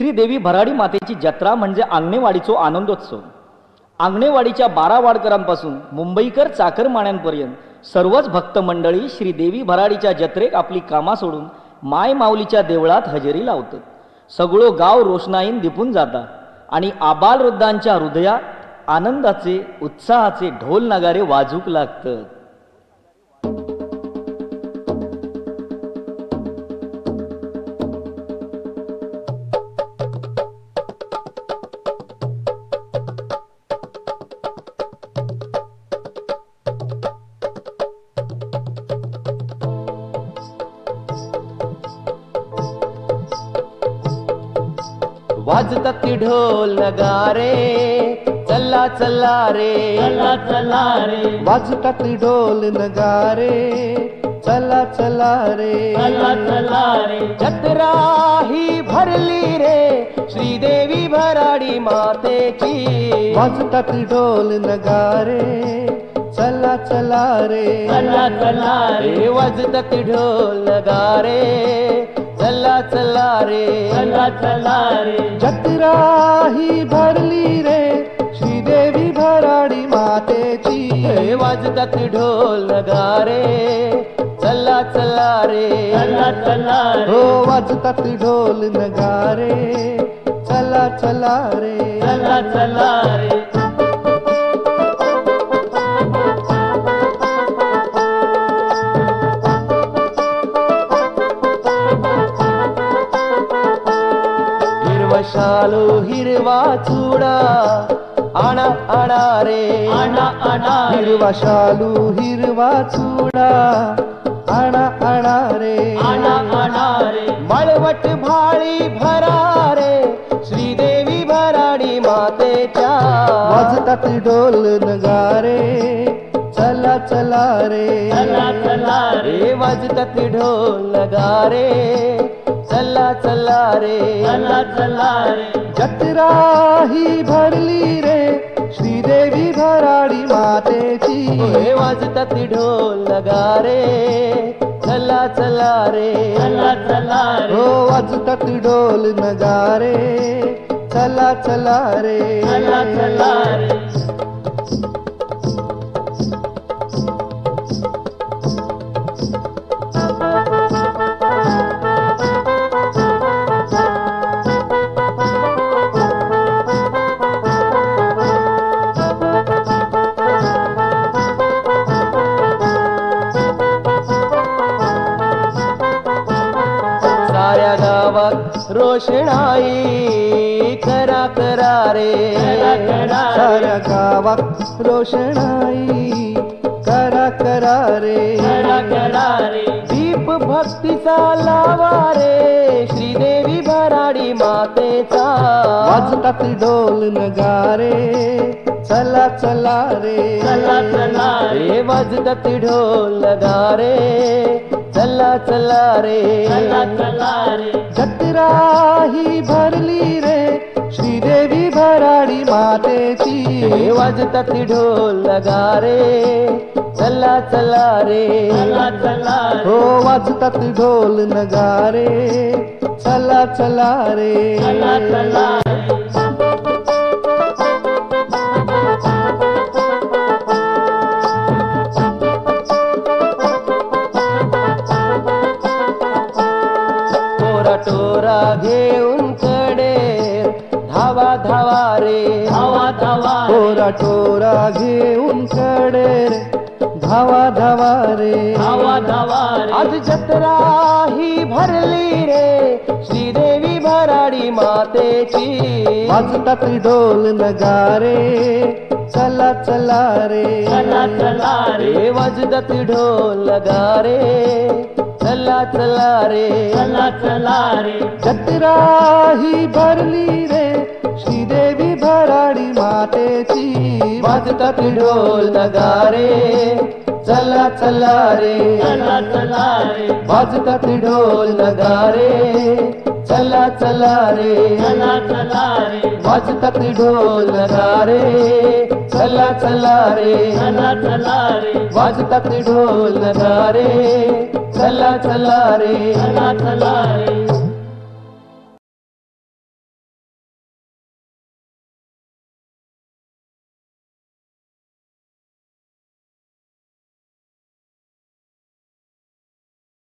श्रीदेवी भराडी मातेची जत्रा म्हणजे आंगणेवाडीचो आनंदोत्सव। आंगणेवाडीच्या 12 वाडकरांपासून मुंबईकर चाकरमान्यांपर्यंत सर्वच भक्त मंडळी श्रीदेवी भराडीच्या जत्रेक आपली कामा सोडून माय माऊलीच्या देवळात हजेरी लावतात। सगळो गाव रोषणाईन दिपून जाता आणि आबाल वृद्धांच्या हृदयात आनंदाचे उत्साहाचे ढोल नगारे वाजूक लागतात। वाजतात ती ढोल नगारे, चला चला रे, चला चला रे, वाजतात ती ढोल नगारे, चला चला रे, चला चला रे, जत्रा ही भरली रे श्रीदेवी भराडी मातेची। वाजतात ती ढोल नगारे, चला चला रे, चला चला रे, वाजतात ती ढोल नगारे, चला चला रे, चला चला रे, जत्रा ही भरली रे श्रीदेवी भराडी मातेची। वाजतात ती ढोल नगारे, चला चला रे, चला चला रे, हो वाजतात ती ढोल नगारे, चला चला रे, चला चला रे, शालू हिरवा चुडा आणा आणा रे, आणा आणा रे, हिरवा शालू हिरवा चुडा आणा आणा रे, आणा आणा रे, मळवट भाळी भरा रे श्रीदेवी भराडी मातेच्या। वाजतात ढोल नगारे, चला चला रे, चला चला रे, वाजतात ढोल नगारे, चला चला रे, चला चला रे, जत्रा ही भरली रे श्रीदेवी भराडी मातेची। वाजतात ढोल नगारे, चला चला रे, चला चला रे, हो वाजतात ढोल नगारे, चला चला रे, चला चला रे, साऱ्या गावात रोषणाई करा करा रे, करा करा रे, साऱ्या गावात रोषणाई करा करा रे, करा करा रे, दीप भक्तीचा लावा रे श्रीदेवी भराडी मातेचा। वाजतात ढोल नगारे, चला चला रे, चला चला रे, वाजतात ढोल नगारे, चला चला रे, चला चला रे, जत्रा ही भरली रे श्रीदेवी भराडी मातेची। वाजतात ढोल नगारे, चला चला रे, चला चला रे, हो वाजतात ढोल नगारे, चला चला रे, चला चला रे, टोरा टोरा घेऊन कडे धावा धावा रे, धावा धावा रे, टोरा टोरा घेऊन कडे रे, धावा धावा रे, धावा धावा रे, आज जत्रा ही भरली रे श्रीदेवी भराडी मातेची। वाजतात ढोल नगारे, चला चला रे, चला चला रे, वाजतात ढोल नगारे, चला चला रे, चला चला रे, जत्रा ही भरली रे श्रीदेवी भराडी मातेची। वाजतात ढोल नगारे, चला चला रे, चला चला रे, वाजतात ढोल नगारे, चला चला रे, चला चला रे, वाजतात ढोल नगारे, चला चला रे, चला चला रे, वाजतात ढोल नगारे, चला चला रे, चला चला रे.